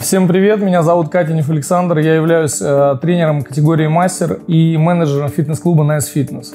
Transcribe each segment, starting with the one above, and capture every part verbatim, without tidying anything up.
Всем привет, меня зовут Катенев Александр, я являюсь э, тренером категории мастер и менеджером фитнес-клуба Nice Fitness.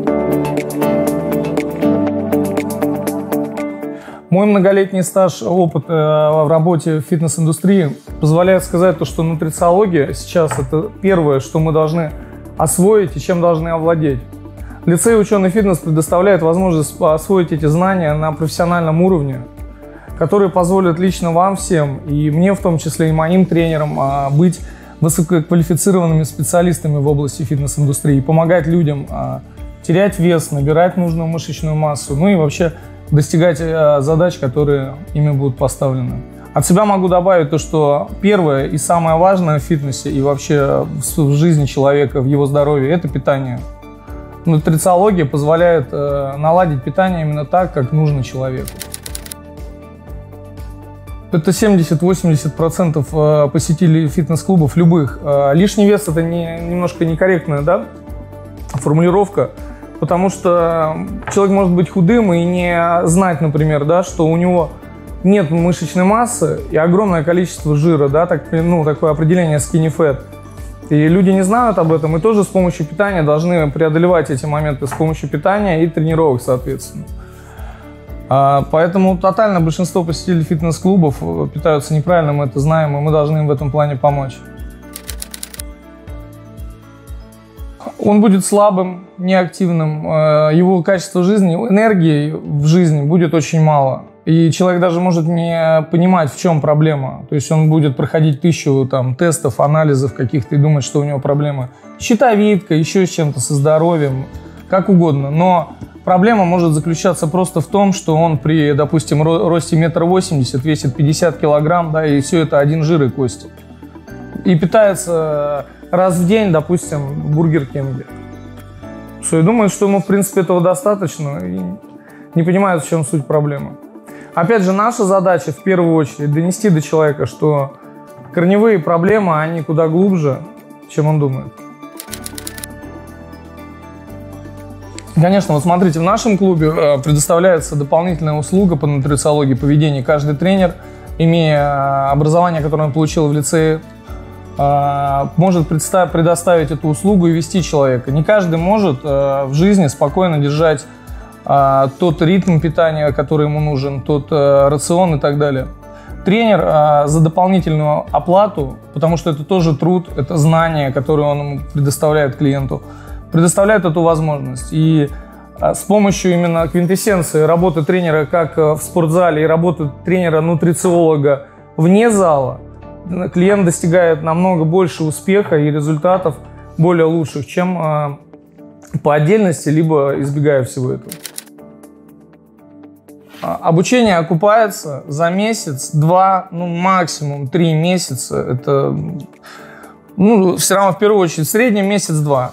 Мой многолетний стаж, опыт э, в работе в фитнес-индустрии позволяет сказать, то, что нутрициология сейчас это первое, что мы должны освоить и чем должны овладеть. Лицей «Ученый фитнес» предоставляет возможность освоить эти знания на профессиональном уровне, которые позволят лично вам всем, и мне в том числе, и моим тренерам, быть высококвалифицированными специалистами в области фитнес-индустрии, помогать людям терять вес, набирать нужную мышечную массу, ну и вообще достигать задач, которые ими будут поставлены. От себя могу добавить то, что первое и самое важное в фитнесе и вообще в жизни человека, в его здоровье – это питание. Нутрициология позволяет наладить питание именно так, как нужно человеку. Это семьдесят-восемьдесят процентов посетителей фитнес-клубов любых. Лишний вес – это не, немножко некорректная, да, формулировка, потому что человек может быть худым и не знать, например, да, что у него нет мышечной массы и огромное количество жира, да, так, ну, такое определение skinny fat. И люди не знают об этом и тоже с помощью питания должны преодолевать эти моменты с помощью питания и тренировок, соответственно. Поэтому тотально большинство посетителей фитнес-клубов питаются неправильно, мы это знаем, и мы должны им в этом плане помочь. Он будет слабым, неактивным, его качество жизни, энергии в жизни будет очень мало. И человек даже может не понимать, в чем проблема. То есть он будет проходить тысячу там, тестов, анализов каких-то и думать, что у него проблемы с щитовидкой, еще с чем-то, со здоровьем, как угодно. Но проблема может заключаться просто в том, что он при, допустим, росте метр восемьдесят весит пятьдесят килограмм, да, и все это один жир и кости. И питается раз в день, допустим, в Бургер Кинге. Что и думает, что ему, в принципе, этого достаточно, и не понимает, в чем суть проблемы. Опять же, наша задача, в первую очередь, донести до человека, что корневые проблемы, они куда глубже, чем он думает. Конечно, вот смотрите, в нашем клубе предоставляется дополнительная услуга по нутрициологии поведения. Каждый тренер, имея образование, которое он получил в лицее, может предоставить эту услугу и вести человека. Не каждый может в жизни спокойно держать тот ритм питания, который ему нужен, тот рацион и так далее. Тренер за дополнительную оплату, потому что это тоже труд, это знание, которое он предоставляет клиенту, предоставляет эту возможность. И с помощью именно квинтэссенции работы тренера как в спортзале и работы тренера-нутрициолога вне зала, клиент достигает намного больше успеха и результатов более лучших, чем по отдельности, либо избегая всего этого. Обучение окупается за месяц, два, ну максимум три месяца. Это, ну, все равно в первую очередь в среднем месяц-два.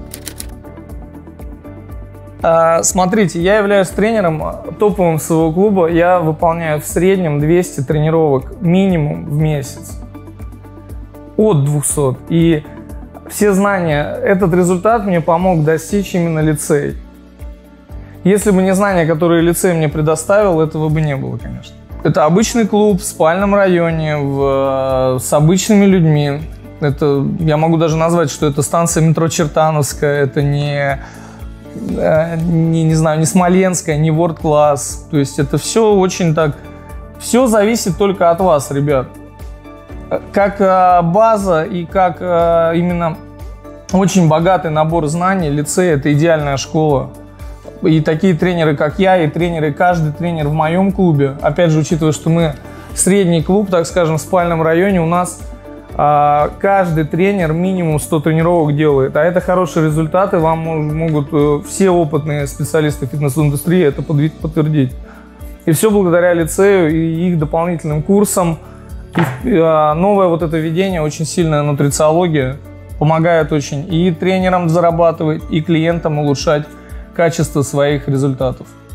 Смотрите, я являюсь тренером топовым своего клуба. Я выполняю в среднем двести тренировок минимум в месяц. От двухсот. И все знания, этот результат мне помог достичь именно лицей. Если бы не знания, которые лицей мне предоставил, этого бы не было, конечно. Это обычный клуб в спальном районе, в, с обычными людьми. Это, я могу даже назвать, что это станция метро Чертановская, это не, не, не знаю, не Смоленская, не World Class. То есть это все очень так... Все зависит только от вас, ребят. Как база и как именно очень богатый набор знаний, лицей – это идеальная школа. И такие тренеры, как я, и тренеры, каждый тренер в моем клубе, опять же, учитывая, что мы средний клуб, так скажем, в спальном районе, у нас а, каждый тренер минимум сто тренировок делает. А это хорошие результаты, вам могут все опытные специалисты фитнес-индустрии это подтвердить. И все благодаря лицею и их дополнительным курсам. И, а, новое вот это введение, очень сильная нутрициология, помогает очень и тренерам зарабатывать, и клиентам улучшать качество своих результатов.